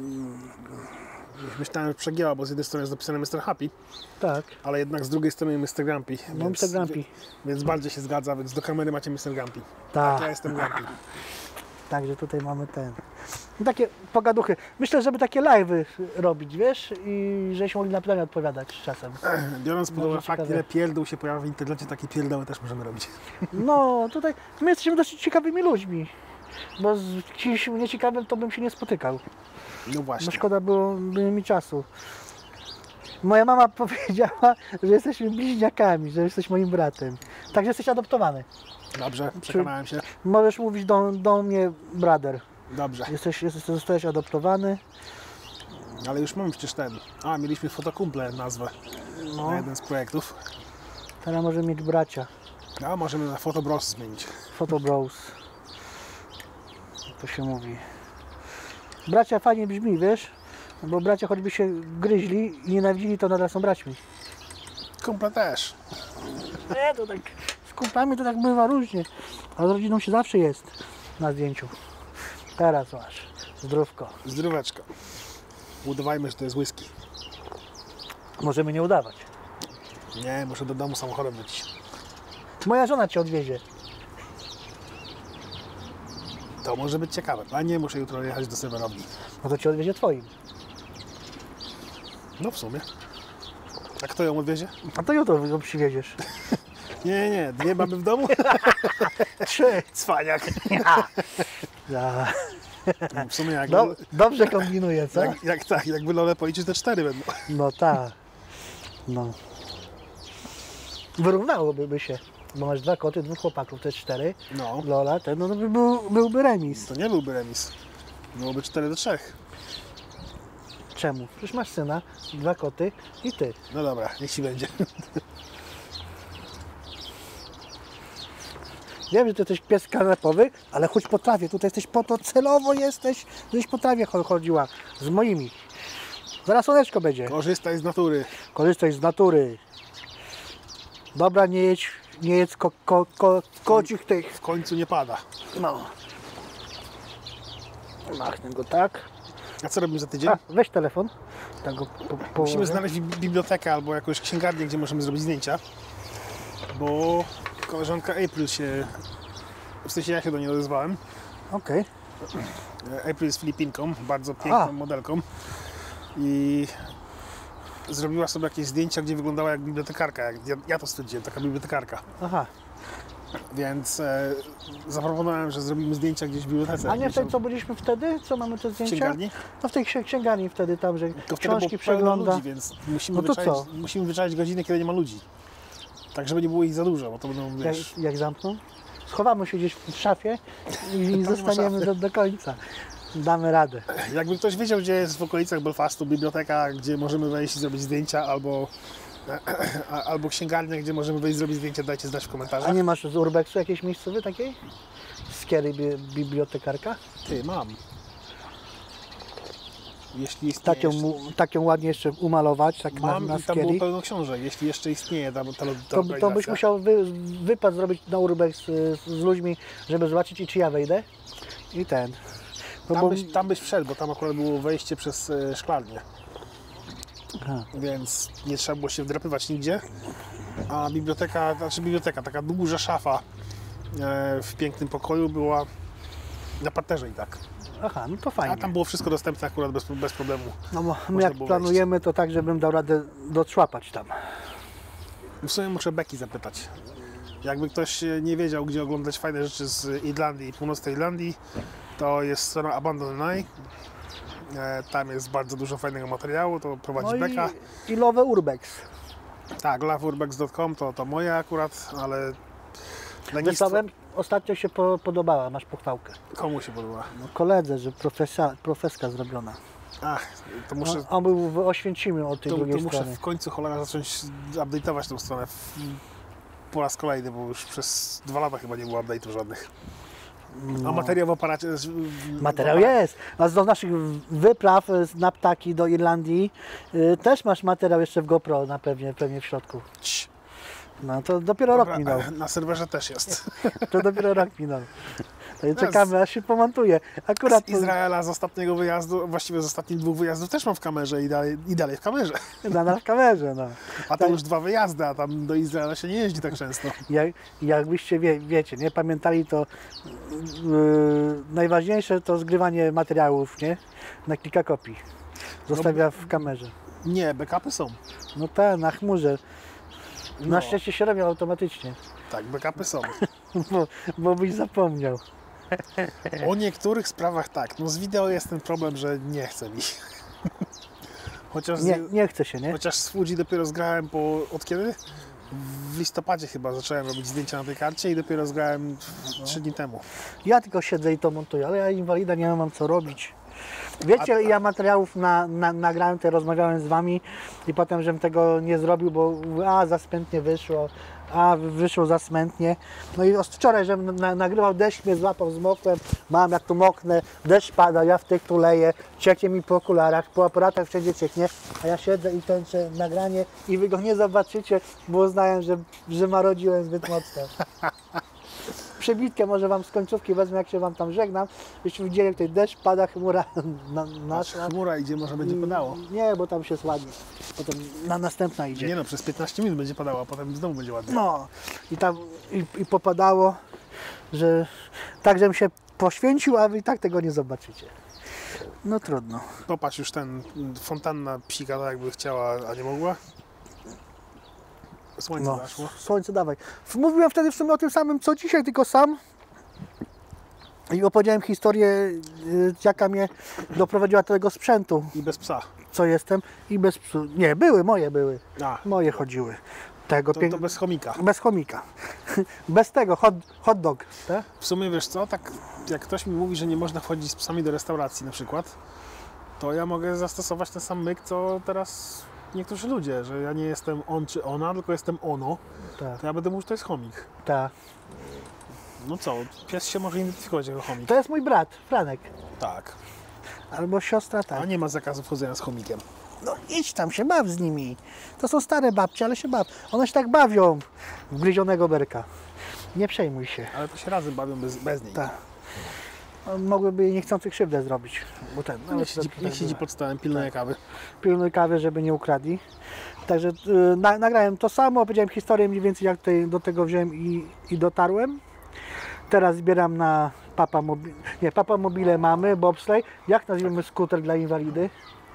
Myślałem, że przegięła, bo z jednej strony jest napisane mister Happy, Tak, ale jednak z drugiej strony mister Grumpy. no mister Grumpy. Więc bardziej się zgadza, więc do kamery macie mister Grumpy. Tak. Ja jestem Grumpy. Także tutaj mamy ten. No takie pogaduchy. Myślę, żeby takie live'y robić, wiesz, i żebyśmy mogli na pytania odpowiadać czasem. Biorąc pod uwagę Może fakt, ciekawe. ile pierdół się pojawia w internecie, takie pierdoły też możemy robić. No, tutaj my jesteśmy dosyć ciekawymi ludźmi. Bo z kimś nieciekawym to bym się nie spotykał. No No właśnie. szkoda było by mi czasu. Moja mama powiedziała, że jesteśmy bliźniakami, że jesteś moim bratem. Także jesteś adoptowany. Dobrze, przekonałem się. Możesz mówić do, do mnie brother. Dobrze. Jesteś, jesteś, zostałeś adoptowany. Ale już mamy przecież ten. A, mieliśmy fotokumple nazwę No. na jeden z projektów. Teraz możemy mieć bracia. A możemy na Photobros zmienić. Photo Bros. To się mówi. Bracia fajnie brzmi, wiesz? Bo bracia choćby się gryźli i nienawidzili, to nadal są braćmi. Kumple też. Nie, to tak z kumplami to tak bywa różnie. A z rodziną się zawsze jest na zdjęciu. Teraz masz. Zdrówko. Zdróweczko. Udawajmy, że to jest whisky. Możemy nie udawać. Nie, muszę do domu samochodem wrócić. Moja żona cię odwiezie. To może być ciekawe. A nie, muszę jutro jechać do Sewerowni. No to cię odwiezie twoim. No w sumie. A kto ją odwiezie? A to jutro ją przywieziesz. Nie, nie, dwie baby w domu? Trzy. Cwaniak. Ja. W sumie jak, Do, dobrze kombinuję, co? jak, jak tak, jakby Lole policzyć, to cztery będą. No tak. No. Wyrównałoby by się. Bo masz dwa koty, dwóch chłopaków, to jest cztery. No, Lola, ten, no to by był, byłby remis. to nie byłby remis. Byłoby cztery do trzech. Czemu? Przecież masz syna, dwa koty i ty. No dobra, niech ci będzie. Wiem, że ty jesteś pies kanapowy, ale chodź po trawie. Tutaj jesteś po to, celowo jesteś, żebyś po trawie cho- chodziła z moimi. Zaraz słoneczko będzie. Korzystaj z natury. Korzystaj z natury. Dobra, nie jedź, nie jedz ko, ko, ko, kocich tych. W końcu nie pada. No. Machnę go tak. A co robimy za tydzień? A, weź telefon. Tak go po, po, Musimy znaleźć bi- bibliotekę albo jakąś księgarnię, gdzie możemy zrobić zdjęcia. Bo koleżanka April się... W sensie ja się do niej odezwałem. Okej. April jest Filipinką, bardzo piękną A. modelką. I zrobiła sobie jakieś zdjęcia, gdzie wyglądała jak bibliotekarka. Jak ja, ja to stwierdziłem, taka bibliotekarka. Aha. Więc e, zaproponowałem, że zrobimy zdjęcia gdzieś w bibliotece. A nie w Gdzieś tej, tam co byliśmy wtedy? Co mamy te w zdjęcia? księgarni. No w tej księ- księgarni wtedy tam, że To wtedy książki było pełno przegląda. ludzi, więc musimy, No to wyczaić, co? musimy wyczaić godziny, kiedy nie ma ludzi. Tak, żeby nie było ich za dużo, bo to będą, Jak, wiesz... jak zamkną? Schowamy się gdzieś w szafie i Tam nie ma zostaniemy szafy. do, do końca. Damy radę. Jakby ktoś wiedział, gdzie jest w okolicach Belfastu biblioteka, gdzie możemy wejść i zrobić zdjęcia, albo, a- albo księgarnia, gdzie możemy wejść i zrobić zdjęcia, dajcie znać w A komentarzach. nie masz z Urbexu jakiejś miejscowej takiej? Scary bi bibliotekarka? Ty, mam. Jeśli istnieje Taką, jeszcze, mu- taką ładnie jeszcze umalować, tak na, mam na i tam było scary. pełno książek, jeśli jeszcze istnieje ta, ta, ta To, to byś organizacja. musiał wy, wypad zrobić na Urbex z, z ludźmi, żeby zobaczyć, i czy ja wejdę. I ten. No Tam, bo, byś, tam byś wszedł, bo tam akurat było wejście przez e, szklarnię, Aha. więc nie trzeba było się wdrapywać nigdzie. A biblioteka, znaczy biblioteka, taka duża szafa e, w pięknym pokoju była na parterze i tak. Aha, no to fajnie. A tam było wszystko dostępne akurat bez, bez problemu. No bo my można jak było planujemy, to tak, żebym dał radę dotrzłapać tam. W sumie muszę Beki zapytać. Jakby ktoś e, nie wiedział, gdzie oglądać fajne rzeczy z Irlandii i północnej Irlandii, to jest strona Abandon Eye. E, Tam jest bardzo dużo fajnego materiału, to prowadzi No Beka. i, i Love Urbex. Tak, loveurbex kropka com to, to moje akurat, ale lenistwo... Wysłałem, ostatnio się po, podobała, masz pochwałkę. Komu się podoba? No, koledze, że profesia, profeska zrobiona. Ach, to muszę, No, on był w Oświęcimiu od tej to, to drugiej muszę strony. w końcu cholera zacząć update'ować tą stronę w, po raz kolejny, bo już przez dwa lata chyba nie było update'ów żadnych. A materiał w aparacie... w- Materiał w aparacie- jest. A do naszych wypraw y, na ptaki do Irlandii y, też masz materiał jeszcze w GoPro na pewnie, pewnie w środku. Cii. No to dopiero Dobra, rok minął. Na serwerze też jest. To dopiero rok minął. No i czekamy, aż się pomontuje. Akurat Z Izraela z ostatniego wyjazdu, właściwie z ostatnich dwóch wyjazdów też mam w kamerze i dalej, i dalej w kamerze. na, na kamerze, no. A to już dwa wyjazdy, a tam do Izraela się nie jeździ tak często. Jak, jakbyście wie, wiecie, nie pamiętali, to yy, najważniejsze to zgrywanie materiałów, nie? Na kilka kopii. Zostawia w kamerze. Nie, backupy są. No tak, na chmurze. Na No. szczęście się robią automatycznie, Tak, backupy są. bo, bo byś zapomniał. O niektórych sprawach tak. No z wideo jest ten problem, że nie chcę mi. Chociaż, Nie, nie chce się, nie? chociaż z Fuji dopiero zgrałem po... Od kiedy? W listopadzie chyba zacząłem robić zdjęcia na tej karcie i dopiero zgrałem trzy dni temu. Ja tylko siedzę i to montuję, ale ja inwalida nie mam co robić. Wiecie, A- ja materiałów na, na, nagrałem, tutaj rozmawiałem z wami i potem, żebym tego nie zrobił, bo a za smętnie wyszło, a wyszło za smętnie. No i od wczoraj, żebym na, nagrywał, deszcz mnie złapał, zmokłem, mam jak tu moknę, deszcz pada, ja w tych tu leję, cieknie mi po okularach, po aparatach wszędzie cieknie, a ja siedzę i kończę nagranie i wy go nie zobaczycie, bo uznałem, że, że marodziłem zbyt mocno. Przebitkę może wam z końcówki wezmę, jak się wam tam żegnam. Jeśli widzieli, jak tutaj deszcz pada, chmura na, na, Aż chmura idzie, może będzie padało. Nie, bo tam się ładnie. Potem na następna idzie. Nie no, przez piętnaście minut będzie padało, a potem znowu będzie ładnie. No i tam i, i popadało, że tak, żebym się poświęcił, a wy i tak tego nie zobaczycie. No trudno. Popatrz, już ten fontanna psika tak jakby chciała, a nie mogła. Słońce No, zaszło. słońce dawaj. Mówiłem wtedy w sumie o tym samym, co dzisiaj, tylko sam. I opowiedziałem historię, y, jaka mnie doprowadziła do tego sprzętu, I bez psa. co jestem. I bez psu. Nie, były, moje były. A, Moje chodziły. Tego to, pięk... to bez chomika. Bez chomika. Bez tego, hot, hot dog. Tak? W sumie wiesz co, tak jak ktoś mi mówi, że nie można wchodzić z psami do restauracji na przykład, to ja mogę zastosować ten sam myk, co teraz niektórzy ludzie, że ja nie jestem on czy ona, tylko jestem ono, Tak, to ja będę mówił, że to jest chomik. tak. No co, pies się może identyfikować jako chomik. To jest mój brat, Franek. Tak. Albo siostra, A tak. nie ma zakazu wchodzenia z chomikiem. No idź tam, się baw z nimi. To są stare babcie, ale się baw. One się tak bawią w gryzionego berka. Nie przejmuj się. Ale to się razem bawią bez, bez niej. Tak. No, mogłyby jej niechcący krzywdę zrobić. Bo ten, No, niech siedzi, niech siedzi pod stołem, pilnuje kawy. Pilnuj kawy, żeby nie ukradli. Także y, na, nagrałem to samo, opowiedziałem historię mniej więcej, jak tutaj do tego wziąłem i, i dotarłem. Teraz zbieram na Papa Mobile. Nie, Papa Mobile mamy, bobsleigh. Jak nazwiemy skuter dla inwalidy?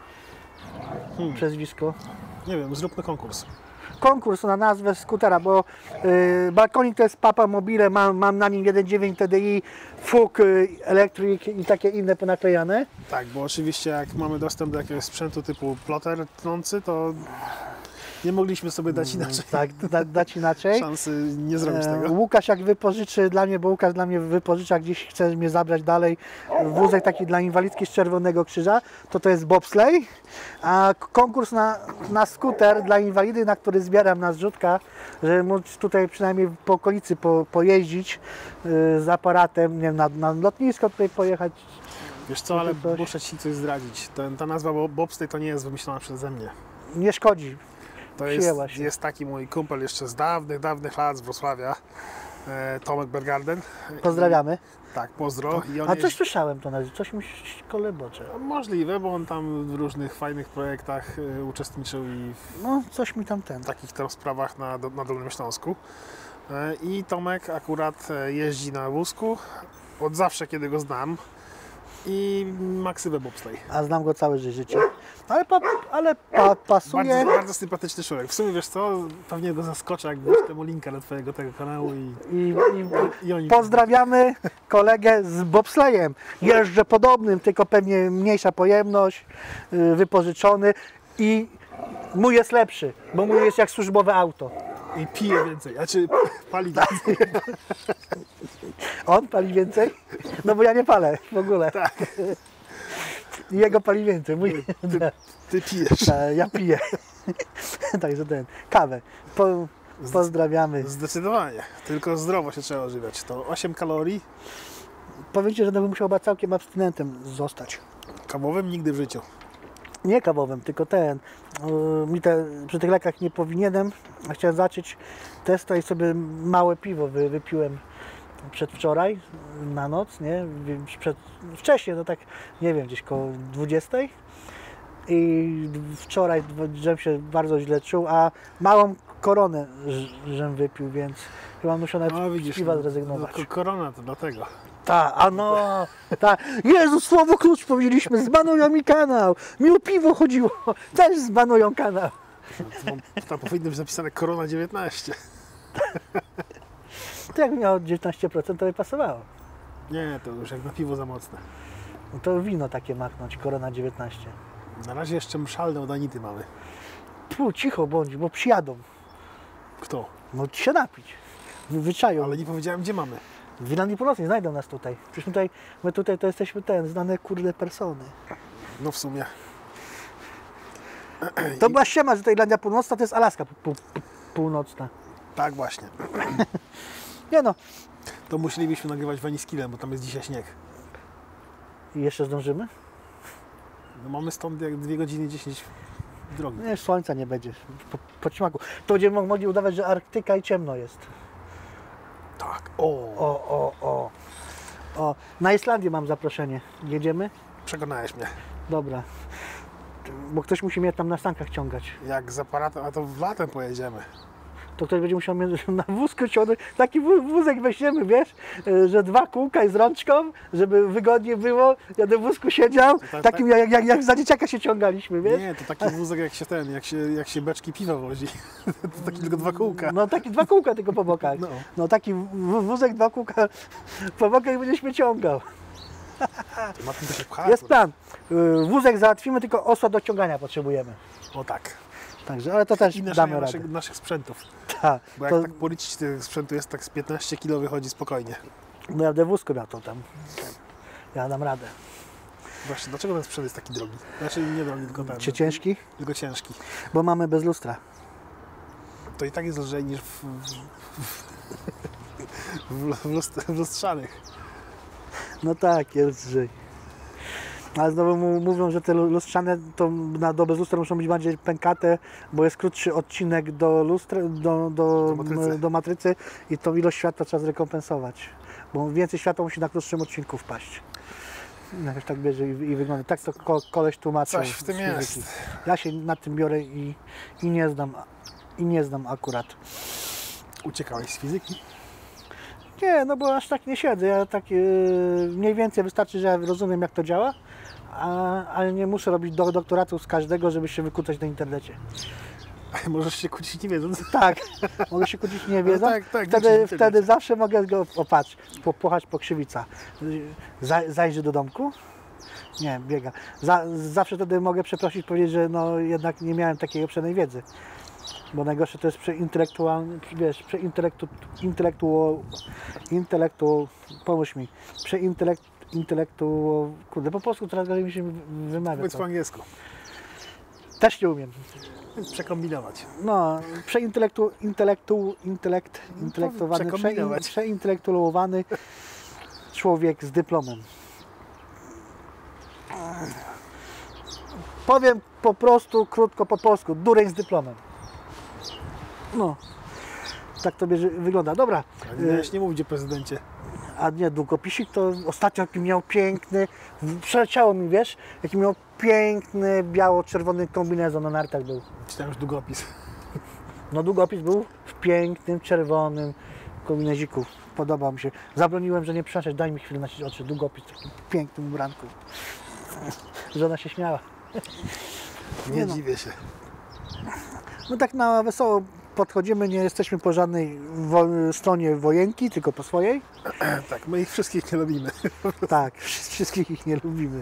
Hmm. Przezwisko. Nie wiem, zróbmy konkurs. Konkurs na nazwę skutera, bo y, balkonik to jest Papa Mobile, mam, mam na nim jeden przecinek dziewięć T D I, Fug, y, Electric i takie inne ponaklejane. Tak, bo oczywiście jak mamy dostęp do jakiegoś sprzętu typu ploter tnący, to nie mogliśmy sobie dać inaczej Tak, da, dać inaczej. szansy nie zrobić E, tego. Łukasz jak wypożyczy dla mnie, bo Łukasz dla mnie wypożycza, gdzieś chce mnie zabrać dalej, wózek taki dla inwalidzki z Czerwonego Krzyża, to to jest bobsleigh, a k- konkurs na, na skuter dla inwalidy, na który zbieram na zrzutka, żeby móc tutaj przynajmniej po okolicy po, pojeździć y, z aparatem, nie wiem, na, na lotnisko tutaj pojechać. Wiesz co, ale coś. muszę Ci coś zdradzić. Ten, ta nazwa bo- bobsleigh to nie jest wymyślona przeze mnie. Nie szkodzi. To jest, Przyjęła się. jest taki mój kumpel jeszcze z dawnych, dawnych lat z Wrocławia, e, Tomek Bergarden. Pozdrawiamy. I, tak, pozdro. I on A coś jeździ- słyszałem to nazwę, coś mi kolebocze. Możliwe, bo on tam w różnych fajnych projektach e, uczestniczył i w No, coś mi tam ten. takich tam sprawach na, na Dolnym Śląsku. E, I Tomek akurat e, jeździ na wózku od zawsze, kiedy go znam. I ma ksywę bobsleigh. A znam go całe życie. Ale, pa, ale pa, pasuje. Bardzo, bardzo sympatyczny człowiek. W sumie wiesz co, pewnie go zaskoczę, jak wrzucę mu linka do twojego tego kanału i, I, i i oni... pozdrawiamy kolegę z bobslejem. Jeżdżę podobnym, tylko pewnie mniejsza pojemność, yy, wypożyczony i mój jest lepszy, bo mój jest jak służbowe auto. I pije więcej, znaczy pali więcej. On pali więcej? No bo ja nie palę w ogóle. Tak, Jego pali więcej. Mój... ty pijesz. E, Ja piję. Także ten, kawę. Po, pozdrawiamy. Zdecydowanie. Tylko zdrowo się trzeba odżywiać. To osiem kalorii, Powiem Ci, że bym musiał chyba całkiem abstynentem zostać. kawowym nigdy w życiu. Nie kawowym, tylko ten. Yy, mi te, przy tych lekach nie powinienem. A chciałem zacząć testa i sobie małe piwo wy, wypiłem przedwczoraj na noc, nie? Przed, wcześniej, no tak, nie wiem, gdzieś koło dwudziestej. I wczoraj, żem się bardzo źle czuł, a małą koronę ż- żem wypił, więc chyba muszę nawet No z widzisz, piwa no, zrezygnować. no, korona to dlatego. Ta, a no, ta. Jezu, słowo klucz powiedzieliśmy, zbanują mi kanał. Mi o piwo chodziło, też zbanują kanał. To, tam powinno być napisane korona dziewiętnaście. To jak miało dziewiętnaście procent, to by pasowało. Nie, to już jak na piwo za mocne. No to wino takie machnąć, korona dziewiętnaście. Na razie jeszcze mszalne od Anity mamy. Tu cicho bądź, bo przyjadą. Kto? No się napić. Wy- Wyczają. Ale nie powiedziałem, gdzie mamy. W Irlandii Północnej znajdą nas tutaj. Przecież tutaj, my tutaj to jesteśmy ten, znane kurde persony. No w sumie. To była ściema, że to Irlandia Północna to jest Alaska pół, pół, północna. Tak właśnie. Nie no, To musielibyśmy nagrywać Veniskilem, bo tam jest dzisiaj śnieg. i jeszcze zdążymy? No mamy stąd jak dwie godziny dziesięć drogi. Nie, słońca nie będzie, po, po ćmaku. To będziemy mogli udawać, że Arktyka i ciemno jest. Tak. O, O, o, o. O, na Islandię mam zaproszenie. Jedziemy? przekonałeś mnie. Dobra. Bo ktoś musi mnie tam na sankach ciągać. Jak z aparatem, a to w latem pojedziemy. To ktoś będzie musiał mnie na wózku ciągnąć. Taki wó- wózek weźmiemy, wiesz, y, że dwa kółka i z rączką, żeby wygodnie było. Ja na wózku siedział, tak- takim jak, jak, jak za dzieciaka się ciągaliśmy, wiesz? Nie, to taki wózek jak się ten, jak się, jak się beczki piwa wozi. To taki tylko dwa kółka. No taki dwa kółka tylko po bokach. No. No taki w- wózek, dwa kółka po bokach i będziesz mnie ciągał. Ma tym to się pcha. Jest plan. Y, Wózek załatwimy, tylko osła do ciągania potrzebujemy. O tak. Także, ale to też I damy naszych, radę. naszych, naszych sprzętów. Tak, Bo jak to tak policzyć, tych sprzętu jest tak z piętnaście kilo wychodzi spokojnie. no ja będę w wózku miał to tam. Ja dam radę. Właśnie, dlaczego ten sprzęt jest taki drogi? Znaczy nie drogi, tylko ten. Czy ciężki? Tylko ciężki. Bo mamy bez lustra. To i tak jest lżej niż w, w, w, w, lust, w lustrzanych. No tak, jest lżej. Ale znowu mu- mówią, że te lu- lustrzane to na do bez lustra muszą być bardziej pękate, bo jest krótszy odcinek do lustra, do, do, Do matrycy. m, do matrycy i tą ilość światła trzeba zrekompensować. Bo więcej światła musi na krótszym odcinku wpaść. Jakoś tak bierze i, i wygląda. Tak to ko, koleś tłumaczył. Coś w tym z fizyki. jest. Ja się nad tym biorę i, i nie znam. I nie znam akurat. Uciekałeś z fizyki? Nie, no bo aż tak nie siedzę. Ja tak yy, mniej więcej wystarczy, że ja rozumiem, jak to działa, a, ale nie muszę robić do, doktoratu z każdego, żeby się wykutać na internecie. Możesz się kłócić nie wiedząc. Tak, mogę się kłócić nie wiedząc. tak, tak, wtedy, znaczy, wtedy zawsze mogę go opatrz, popłachać po krzywica. Za, zajrzy do domku? Nie, biega. Za, zawsze wtedy mogę przeprosić, powiedzieć, że no jednak nie miałem takiej obszernej wiedzy. Bo najgorsze to jest przeintelektualny, wiesz, przeintelektu, intelektu, intelektu, pomóż mi, przeintelekt, intelektu, kurde, po polsku teraz gorzej mi się wymawia. Powiedz to. po angielsku. Też nie umiem. Więc przekombinować. No, przeintelektu, intelektu, intelekt, intelektowany, przein, Przekombinować. przeintelektuowany człowiek z dyplomem. Powiem po prostu, krótko po polsku, dureń z dyplomem. No, tak to bierze, wygląda. Dobra, A nie miałeś nie mówić o prezydencie. a nie, długopisik to ostatnio jaki miał piękny, przeleciało mi, wiesz, jaki miał piękny, biało-czerwony kombinezon na nartach był. Czytałem już długopis. No długopis był w pięknym, czerwonym kombineziku. Podobał mi się. Zabroniłem, że nie przeszedł, daj mi chwilę na oczy. Długopis w takim pięknym ubranku. Żona się śmiała. Nie no. dziwię się. No tak na wesoło podchodzimy, nie jesteśmy po żadnej wo- stronie wojenki, tylko po swojej. Tak, my ich wszystkich nie lubimy. Tak, wszy- wszystkich ich nie lubimy.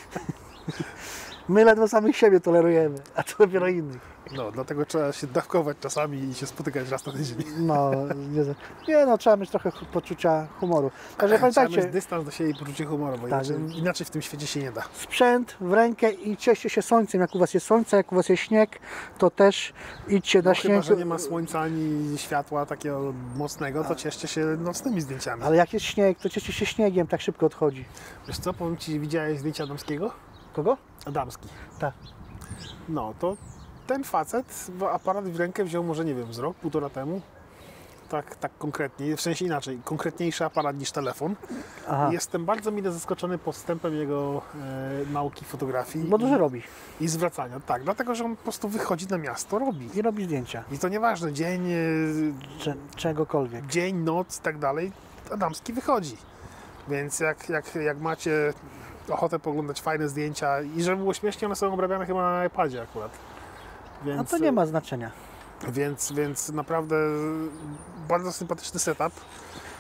My ledwo samych siebie tolerujemy, a to dopiero innych. No, dlatego trzeba się dawkować czasami i się spotykać raz na tydzień. No, nie, nie no, trzeba mieć trochę hu- poczucia humoru. Także Trzeba pamiętajcie, mieć dystans do siebie i poczucie humoru, bo Tak. inaczej, inaczej w tym świecie się nie da. sprzęt w rękę i cieszcie się słońcem. Jak u Was jest słońce, jak u Was jest śnieg, to też idźcie na No, śnieg. chyba że nie ma słońca ani światła takiego mocnego, to cieszcie się nocnymi zdjęciami. Ale jak jest śnieg, to cieszcie się śniegiem, tak szybko odchodzi. Wiesz co, powiem Ci, widziałeś zdjęcia Adamskiego? Kogo? Adamski. Tak. No, to ten facet bo aparat w rękę wziął może, nie wiem, z rok, półtora temu. Tak, tak konkretnie, w sensie inaczej, konkretniejszy aparat niż telefon. Aha. Jestem bardzo mile zaskoczony postępem jego e, nauki fotografii Bo dużo i, robi i zwracania. Tak, dlatego, że on po prostu wychodzi na miasto, robi. i robi zdjęcia. I to nieważne, dzień, e, Cze- czegokolwiek. dzień, noc i tak dalej, Adamski wychodzi. Więc jak, jak, jak macie ochotę poglądać fajne zdjęcia i żeby było śmiesznie, one są obrabiane chyba na iPadzie akurat. Więc, A to nie ma znaczenia. Więc, więc naprawdę bardzo sympatyczny setup.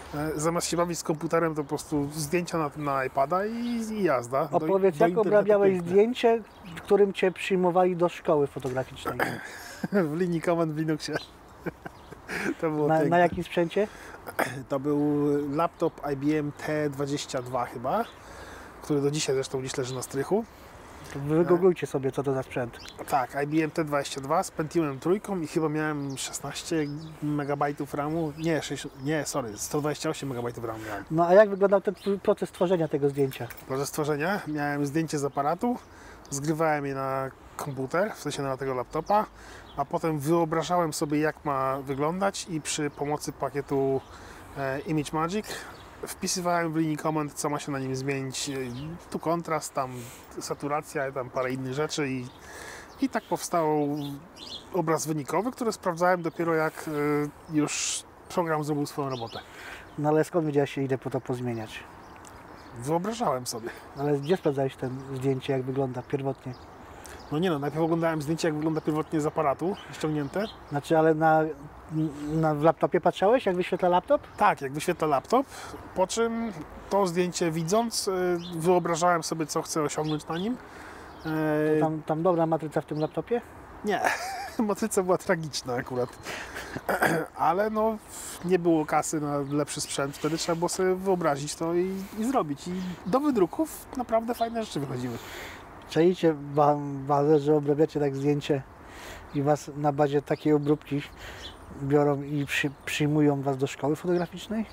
E, Zamiast się bawić z komputerem, to po prostu zdjęcia na, na iPada i, i jazda. Do- Opowiedz, do jak internetu obrabiałeś piękne. zdjęcie, w którym cię przyjmowali do szkoły fotograficznej? W linii komend w Linuxie. To było Na, piękne. na jakim sprzęcie? To był laptop I B M T dwadzieścia dwa chyba, który do dzisiaj zresztą gdzieś leży na strychu. Wygooglujcie sobie, co to za sprzęt. Tak, I B M T dwadzieścia dwa z Pentiumem trójką i chyba miałem szesnaście megabajtów ramu. Nie, sześćdziesiąt, nie, sorry, sto dwadzieścia osiem megabajtów ramu miałem. No a jak wyglądał ten twój proces tworzenia tego zdjęcia? Proces stworzenia, miałem zdjęcie z aparatu, zgrywałem je na komputer, w sensie na tego laptopa, a potem wyobrażałem sobie, jak ma wyglądać i przy pomocy pakietu e, Image Magic wpisywałem w linii komend, co ma się na nim zmienić. E, Tu kontrast, tam saturacja, tam parę innych rzeczy i, i tak powstał obraz wynikowy, który sprawdzałem dopiero jak e, już program zrobił swoją robotę. No ale skąd wiedziałeś, ile po to pozmieniać? Wyobrażałem sobie. Ale gdzie sprawdzałeś ten zdjęcie, jak wygląda pierwotnie? No nie no, najpierw oglądałem zdjęcie, jak wygląda pierwotnie z aparatu ściągnięte. Znaczy, ale na, na w laptopie patrzałeś, jak wyświetla laptop? Tak, jak wyświetla laptop, po czym to zdjęcie widząc, y, wyobrażałem sobie, co chcę osiągnąć na nim. E, Tam, tam dobra matryca w tym laptopie? Nie, matryca była tragiczna akurat. Ale no, nie było kasy na lepszy sprzęt, wtedy trzeba było sobie wyobrazić to i, i zrobić. I do wydruków naprawdę fajne rzeczy wychodziły. Czajcie wam bazę, że obrabiacie tak zdjęcie i was na bazie takiej obróbki biorą i przy, przyjmują was do szkoły fotograficznej?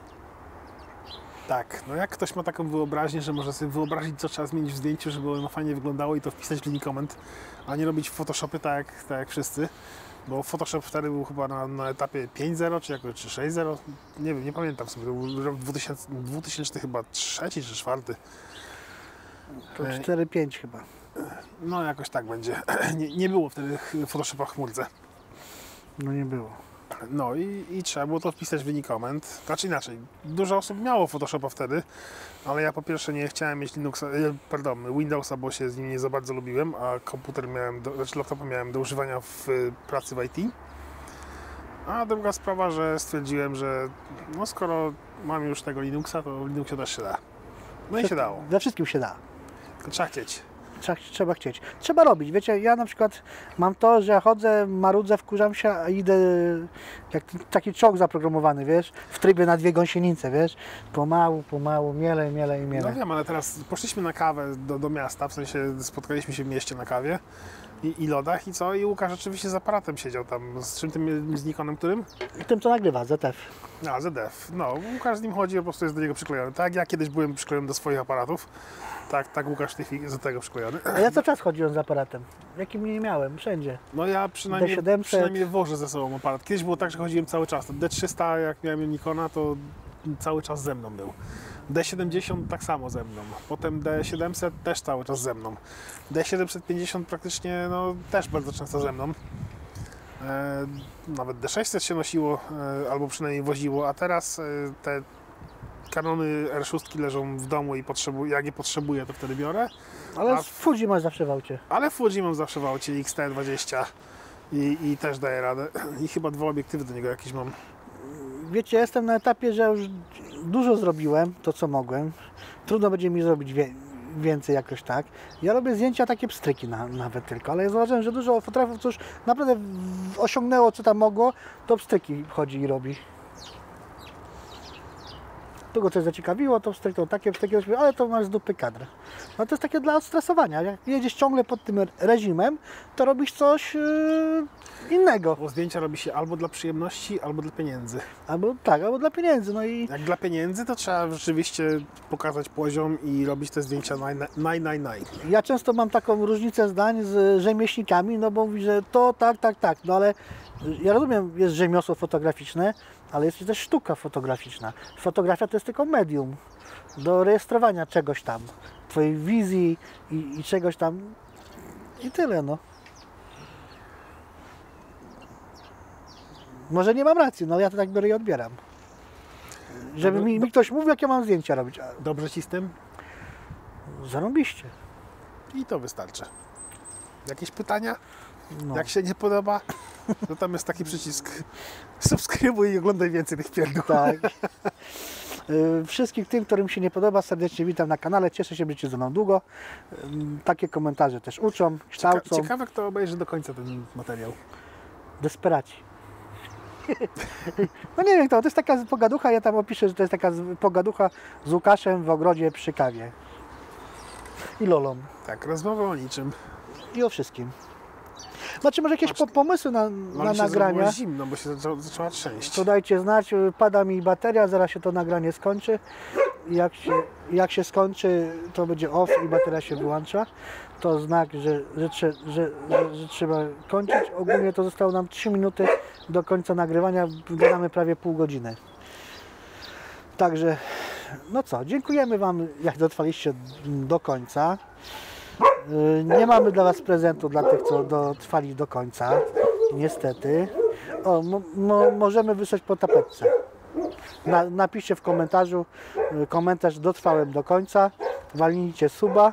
Tak, no jak ktoś ma taką wyobraźnię, że może sobie wyobrazić, co trzeba zmienić w zdjęciu, żeby ono fajnie wyglądało i to wpisać w linii komend, a nie robić w Photoshopie tak jak, tak jak wszyscy, bo Photoshop wtedy był chyba na, na etapie pięć zero czy, jakoś, czy sześć zero, nie wiem, nie pamiętam sobie, to był rok dwutysięczny, dwutysięczny chyba trzeci czy czwarty. To E, cztery pięć chyba. No jakoś tak będzie. Nie, nie było wtedy Photoshopa w chmurce. No nie było. No i, i trzeba było to wpisać w linii komend. Znaczy inaczej, dużo osób miało Photoshopa wtedy, ale ja po pierwsze nie chciałem mieć Linuxa, e, pardon, Windowsa, bo się z nim nie za bardzo lubiłem, a komputer miałem, do, znaczy laptopa miałem do używania w y, pracy w I T. A druga sprawa, że stwierdziłem, że no skoro mam już tego Linuxa, to w Linuxie też się da. No i się dało. We wszystkim się da. Tylko trzeba chcieć. Trzeba, trzeba chcieć. Trzeba robić. Wiecie, ja na przykład mam to, że chodzę, marudzę, wkurzam się, a idę jak taki czołg zaprogramowany, wiesz, w trybie na dwie gąsienice, wiesz, pomału, pomału, miele, miele i No miele. wiem, ale teraz poszliśmy na kawę do, do miasta, w sensie spotkaliśmy się w mieście na kawie i, i lodach i co? I Łukasz oczywiście z aparatem siedział tam. Z czym tym, z Nikonem którym? Tym, co nagrywa, Z F. A, Z D F. No, Łukasz z nim chodzi, po prostu jest do niego przyklejony. Tak jak ja kiedyś byłem przyklejony do swoich aparatów, tak, tak Łukasz w tej chwili jest do tego przyklejony. A ja cały czas chodziłem z aparatem. Jakim nie miałem, wszędzie. No ja przynajmniej, D siedemset. przynajmniej wożę ze sobą aparat. Kiedyś było tak, że chodziłem cały czas. D trzysta, jak miałem Nikona, to cały czas ze mną był. D siedemdziesiąt tak samo ze mną. Potem D siedemset też cały czas ze mną. D siedemset pięćdziesiąt praktycznie no, też bardzo często ze mną. E, nawet D sześćset się nosiło, e, albo przynajmniej woziło, a teraz e, te Canony R sześć leżą w domu i potrzebu- jak je potrzebuję, to wtedy biorę. Ale A- Fuji masz zawsze w aucie. Ale Fuji mam zawsze w aucie, X T dwadzieścia i, i też daję radę. I chyba dwa obiektywy do niego jakieś mam. Wiecie, jestem na etapie, że już dużo zrobiłem, to co mogłem. Trudno będzie mi zrobić wie, więcej jakoś tak. Ja robię zdjęcia takie pstryki na, nawet tylko, ale ja zauważyłem, że dużo fotografów, co już naprawdę w- osiągnęło co tam mogło, to pstryki chodzi i robi. Tu go coś zaciekawiło, to pstryk, to takie pstryki, ale to masz z dupy kadr. No to jest takie dla odstresowania. Jak jedziesz ciągle pod tym reżimem, to robisz coś yy, innego. Bo zdjęcia robi się albo dla przyjemności, albo dla pieniędzy. Albo tak, albo dla pieniędzy. No i Jak dla pieniędzy, to trzeba rzeczywiście pokazać poziom i robić te zdjęcia naj, naj, naj, naj. ja często mam taką różnicę zdań z rzemieślnikami, no bo mówi, że to tak, tak, tak, no ale ja rozumiem, jest rzemiosło fotograficzne, ale jest też sztuka fotograficzna. Fotografia to jest tylko medium do rejestrowania czegoś tam, twojej wizji i, i czegoś tam i tyle, no. Może nie mam racji, no ja to tak biorę i odbieram. Żeby mi, mi ktoś mówił, jak ja mam zdjęcia robić. A Dobrze ci z tym? zarąbiście. I to wystarczy. Jakieś pytania? No. Jak się nie podoba, to tam jest taki przycisk subskrybuj i oglądaj więcej tych pierdół. Tak. Y, Wszystkich tym, którym się nie podoba, serdecznie witam na kanale. Cieszę się, że będziecie ze mną długo. Y, Takie komentarze też uczą, kształcą. Ciekawe, kto obejrzy do końca ten materiał. Desperaci. No nie wiem kto, to jest taka pogaducha, ja tam opiszę, że to jest taka z- pogaducha z Łukaszem w ogrodzie przy kawie. I Lolą. Tak, rozmowa o niczym. I o wszystkim. Znaczy może jakieś po, pomysły na, na Może się nagrania, zrobiło zimno, bo się zaczęła, zaczęła trzęść. to dajcie znać. Pada mi bateria, zaraz się to nagranie skończy. I Jak się, jak się skończy, to będzie off i bateria się wyłącza. To znak, że, że, trze, że, że, że trzeba kończyć. Ogólnie to zostało nam trzy minuty do końca nagrywania. Gadamy prawie pół godziny. Także, no co, dziękujemy Wam, jak dotrwaliście do końca. Yy, Nie mamy dla Was prezentu dla tych, co dotrwali do końca. Niestety. O, mo, mo, możemy wysłać po tapetce. Na, napiszcie w komentarzu y, komentarz dotrwałem do końca. Walnijcie suba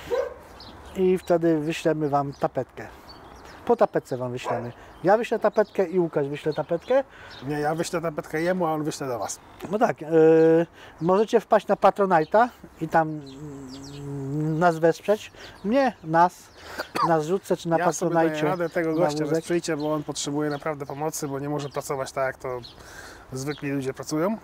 i wtedy wyślemy Wam tapetkę. Po tapetce Wam wyślemy. Ja wyślę tapetkę i Łukasz wyśle tapetkę. Nie, ja wyślę tapetkę jemu, a on wyśle do was. No tak, yy, możecie wpaść na Patronite'a i tam mm, nas wesprzeć. Mnie, nas, na zrzutce czy na Ja sobie daję Patronite. radę tego na gościa wózek. wesprzyjcie, bo on potrzebuje naprawdę pomocy, bo nie może pracować tak, jak to zwykli ludzie pracują.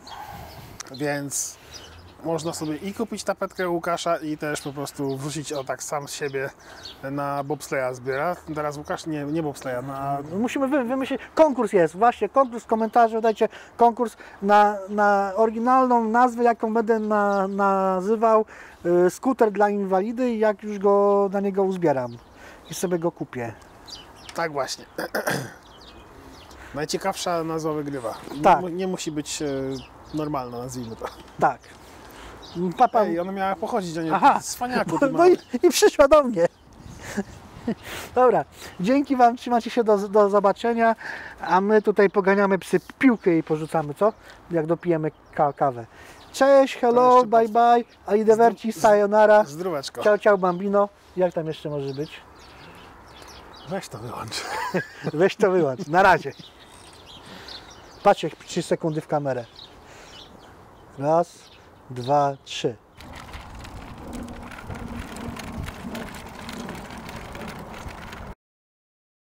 Więc można sobie i kupić tapetkę Łukasza i też po prostu wrzucić o tak sam z siebie na bobsleja zbiera. Teraz Łukasz, nie, nie bobsleja, na... Musimy wy- wymyślić, konkurs jest, właśnie konkurs, komentarze, dajcie konkurs na, na oryginalną nazwę, jaką będę na, nazywał y, skuter dla inwalidy i jak już go na niego uzbieram i sobie go kupię. Tak właśnie. Najciekawsza nazwa wygrywa. Tak. Nie, nie musi być e, normalna, nazwijmy to. Tak. Papa, Ej, ona miała pochodzić, a nie aha, z faniaku. no, no i, i przyszła do mnie. Dobra, dzięki Wam, trzymajcie się do, do zobaczenia, a my tutaj poganiamy psy piłkę i porzucamy, co? Jak dopijemy ka kawę. Cześć, hello, jeszcze bye po- bye, arrivederci, sayonara, Zdróweczko. ciao ciao bambino. Jak tam jeszcze może być? Weź to wyłącz. Weź to wyłącz, na razie. Patrzcie, trzy sekundy w kamerę. Raz, dwa, trzy.